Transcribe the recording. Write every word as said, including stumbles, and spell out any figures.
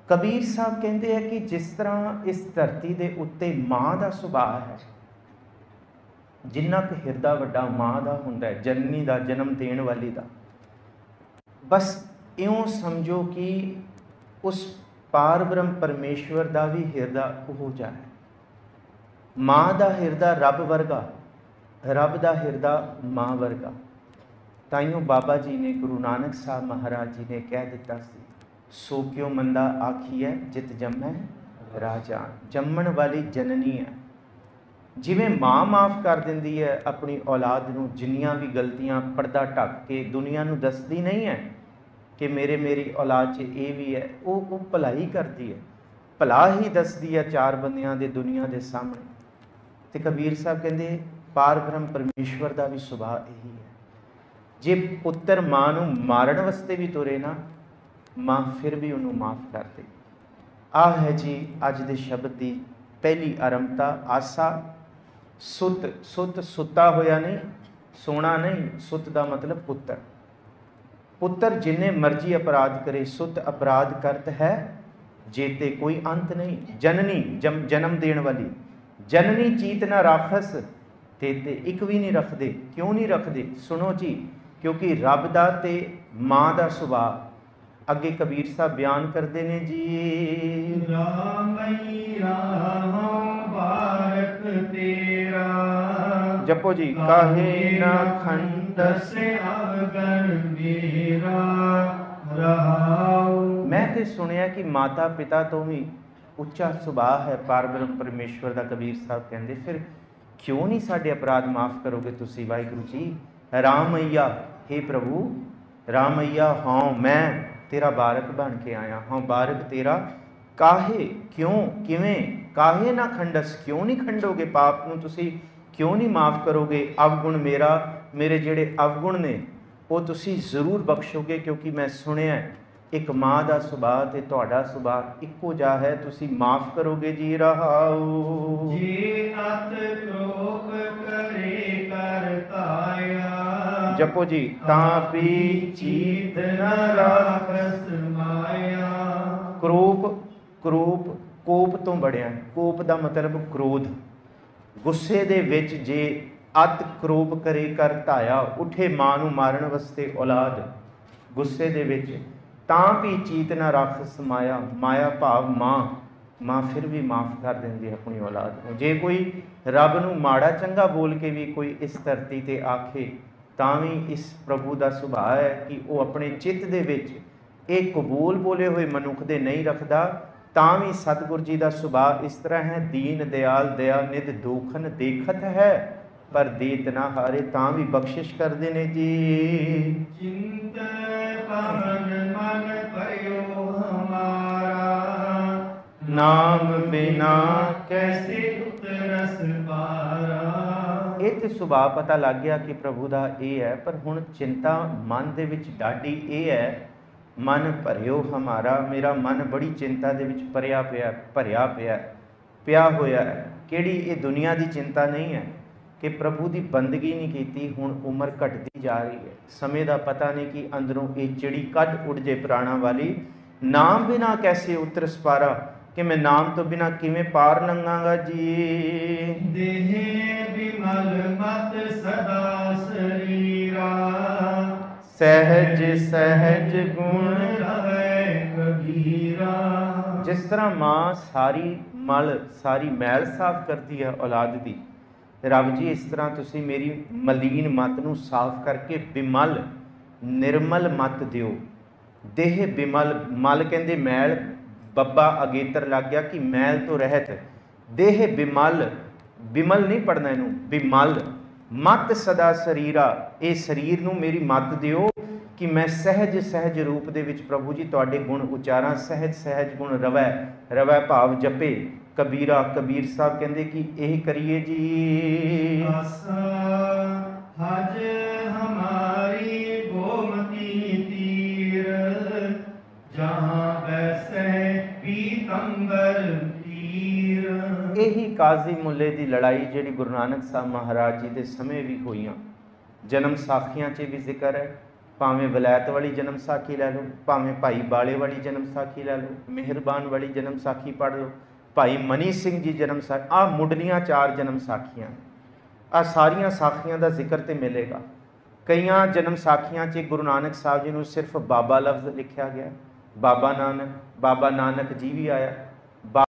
कबीर साहब कहते हैं कि जिस तरह इस धरती के उत्ते माँ का सुभाव है, जिन्ना क हिरदा वड्डा माँ का हुंदा है, जननी का, जन्म देने वाली का, बस इउं समझो कि उस पार ब्रह्म परमेश्वर का भी हिरदा उहो जिहा है। माँ का हिरदा रब वर्गा, रब का हिरदा माँ वर्गा। ताइयों बाबा जी ने, गुरु नानक साहब महाराज जी ने कह दिता सी, सो क्यों मंदा आखिए जित जमै राजा। जम्मण वाली जननी है। जिवें माँ माफ़ कर दिंदी है अपनी औलाद नूं, जिन्नियां भी गलतियां पर्दा ढक के दुनिया नूं दसदी नहीं है कि मेरे मेरी औलाद च ये भी है, वो वो भलाई करती है, भला ही दसदी है चार बंदियां दे दुनिया के सामने। तो कबीर साहब कहते पार ब्रह्म परमेश्वर का भी सुभाव यही है। जे पुत्र माँ नूं मारन वास्ते भी तुरे ना, माँ फिर भी उन्होंने माफ़ कर दे। आ है जी अज दे शब्द की पहली आरंभता। आसा सुत, सुत सुता होया नहीं, सोना नहीं। सुत का मतलब पुत्र। पुत्र जिन्ने मर्जी अपराध करे, सुत अपराध करत है जेते कोई अंत नहीं। जननी जम जन्म देने वाली, जननी चीत ना राखस तेते एक भी नहीं रखते। क्यों नहीं रखते? सुनो जी, क्योंकि रब दा ते माँ का सुभाव। अगे कबीर साहब बयान करते हैं जी, रामई राहो बारक तेरा, जपो जी, काहे ना खंडस अवगण मेरा रहाओ। मैं तो सुनिया कि माता पिता तो भी उच्चा सुभाव है पार ब्रह्म परमेश्वर का। कबीर साहब कहते फिर क्यों नहीं साडे अपराध माफ़ करोगे तुसी वाहिगुरू जी। रामैया, हे प्रभु रामैया, हाँ मैं तेरा बारक बन के आया, हाँ बारक तेरा। काहे, क्यों, किवें, काहे ना खंडस, क्यों नहीं खंडोगे पाप नूं तुसी, क्यों नहीं माफ़ करोगे। अवगुण मेरा, मेरे जेड़े अवगुण ने वो तुसी जरूर बख्शोगे, क्योंकि मैं सुनिया एक माँ का सुभाव ते तुहाडा सुभाव इक्को जा है, तुसी माफ़ करोगे जी। रहाओ जे अत क्रोध करे करताया, जपो जी, तापी चीत न राखस माया। क्रोप, क्रोप कोप तो बढ़िया। कोप का मतलब क्रोध। गुस्से दे विच जे अत क्रोप करे कर धाया, उठे मां नूं मारन वास्ते औलाद गुस्से दे विच, तां भी चीत ना राखस माया। माया भाव मां, मां फिर भी माफ़ कर देंदी अपनी औलाद को। जे कोई रब नूं माड़ा चंगा बोल के भी कोई इस धरती ते आखे, तां भी इस प्रभु का सुभाव है कि वो अपने चित्त दे विच एक कबूल बोले हुए मनुख दे नहीं रखता। तां भी सतगुर जी का सुभाव इस तरह है, दीन दयाल दया निध दोखन देखत है, पर देत ना हारे। तां भी बख्शिश करते ने जी। चिंत पवन मन भयो हमारा, नाम बिना कैसे उतरस पारा। ये तो सुभाव पता लग गया कि प्रभु का ये है, पर हुण चिंता मन दे विच डाढी ये है, मन भरियो हमारा, मेरा मन बड़ी चिंता दे विच भरिया पिया भरिया पिया पिया होया है। किहड़ी ये दुनिया की चिंता नहीं है कि प्रभु की बंदगी नहीं की, हुण उम्र घटती जा रही है, समय का पता नहीं कि अंदरों ये चिड़ी कद उड़ जे प्राणा वाली। नाम बिना कैसे उतर सपारा, कि मैं नाम तो बिना किवें पार लंघांगा जी। देह विमल मत सदा शरीरा, सहज सहज गुण रवै कबीरा। जिस तरह माँ सारी मल सारी मैल साफ करती है औलाद की, रब जी इस तरह तुसी मेरी मलीन मत नूं साफ करके बिमल निर्मल मत दियो। देह बिमल, मल कहंदे मैल, बब्बा अगेतर लग गया कि मैल तो रहत। देह बिमल, बिमल नहीं पढ़ना इनू, बिमल मत सदा शरीरा, ये शरीर नूं मेरी मत दियो कि मैं सहज सहज रूप दे विच प्रभु जी तुहाडे गुण उचारां। सहज सहज गुण रवै, रवै भाव जपे कबीरा। कबीर साहब कहंदे कि यही करिए जी। आसा हज हमारी गोमती तीर, जहाँ बैसे पीतंबर तीर। यही काजी मुल्ले की लड़ाई जिहड़ी गुरु नानक साहब महाराज जी के समय भी हुई, जन्म साखियां च भी जिक्र है, ਭਾਵੇਂ ਵਲੈਤ ਵਾਲੀ ਜਨਮ ਸਾਖੀ ਲੈ ਲਓ, ਭਾਵੇਂ ਭਾਈ ਬਾਲੇ ਵਾਲੀ ਜਨਮ ਸਾਖੀ ਲੈ ਲਓ, ਮਿਹਰਬਾਨ ਵਾਲੀ ਜਨਮ ਸਾਖੀ ਪੜ੍ਹ ਲਓ, ਭਾਈ ਮਨੀ ਸਿੰਘ ਜੀ ਜਨਮ ਸਾਖੀ, ਆਹ ਮੁੱਢਲੀਆਂ ਚਾਰ ਜਨਮ ਸਾਖੀਆਂ, ਆਹ ਸਾਰੀਆਂ ਸਾਖੀਆਂ ਦਾ ਜ਼ਿਕਰ ਤੇ ਮਿਲੇਗਾ। ਕਈਆਂ ਜਨਮ ਸਾਖੀਆਂ 'ਚ ਗੁਰੂ ਨਾਨਕ ਸਾਹਿਬ ਜੀ ਨੂੰ ਸਿਰਫ ਬਾਬਾ ਲਫ਼ਜ਼ ਲਿਖਿਆ ਗਿਆ, ਬਾਬਾ ਨਾਨਕ, ਬਾਬਾ ਨਾਨਕ ਜੀ ਵੀ ਆਇਆ।